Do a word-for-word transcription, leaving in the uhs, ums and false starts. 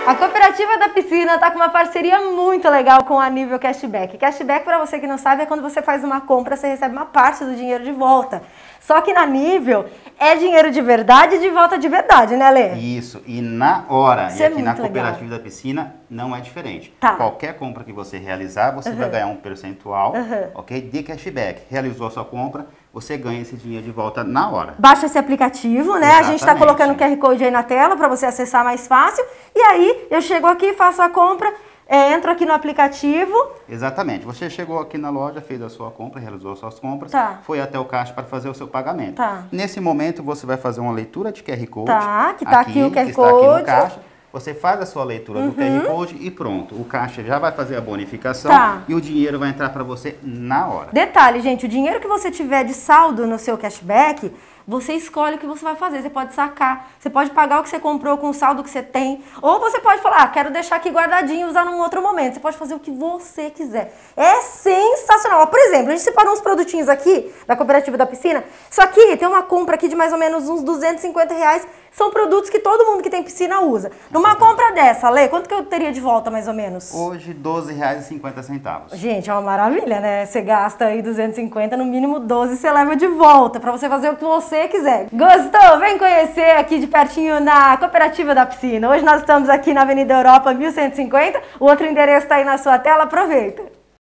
A Cooperativa da Piscina está com uma parceria muito legal com a Nível Cashback. Cashback, para você que não sabe, é quando você faz uma compra, você recebe uma parte do dinheiro de volta. Só que na Nível é dinheiro de verdade e de volta de verdade, né, Lê? Isso, e na hora. Isso e é aqui na muito Cooperativa legal. da Piscina não é diferente. Tá. Qualquer compra que você realizar, você Uhum. vai ganhar um percentual, Uhum. ok? De cashback. Realizou a sua compra, você ganha esse dinheiro de volta na hora. Baixa esse aplicativo, né? Exatamente. A gente está colocando o Q R Code aí na tela para você acessar mais fácil. E aí, eu chego aqui, faço a compra, é, entro aqui no aplicativo. Exatamente. Você chegou aqui na loja, fez a sua compra, realizou as suas compras, Tá. foi até o caixa para fazer o seu pagamento. Tá. Nesse momento, você vai fazer uma leitura de Q R Code. Tá, que tá aqui o Q R que está aqui no Code. caixa. Você faz a sua leitura Uhum. do Q R Code e pronto. O caixa já vai fazer a bonificação Tá. e o dinheiro vai entrar para você na hora. Detalhe, gente, o dinheiro que você tiver de saldo no seu cashback, você escolhe o que você vai fazer. Você pode sacar, você pode pagar o que você comprou com o saldo que você tem, ou você pode falar, ah, quero deixar aqui guardadinho e usar num outro momento. Você pode fazer o que você quiser. É sensacional. Ó, por exemplo, a gente separou uns produtinhos aqui da Cooperativa da Piscina. Isso aqui tem uma compra aqui de mais ou menos uns duzentos e cinquenta reais. São produtos que todo mundo que tem piscina usa. Numa compra dessa, Lê, quanto que eu teria de volta mais ou menos? Hoje, doze reais e cinquenta centavos. Gente, é uma maravilha, né? Você gasta aí duzentos e cinquenta, no mínimo doze você leva de volta pra você fazer o que você quiser. Gostou? Vem conhecer aqui de pertinho na Cooperativa da Piscina. Hoje nós estamos aqui na Avenida Europa mil cento e cinquenta. O outro endereço tá aí na sua tela. Aproveita!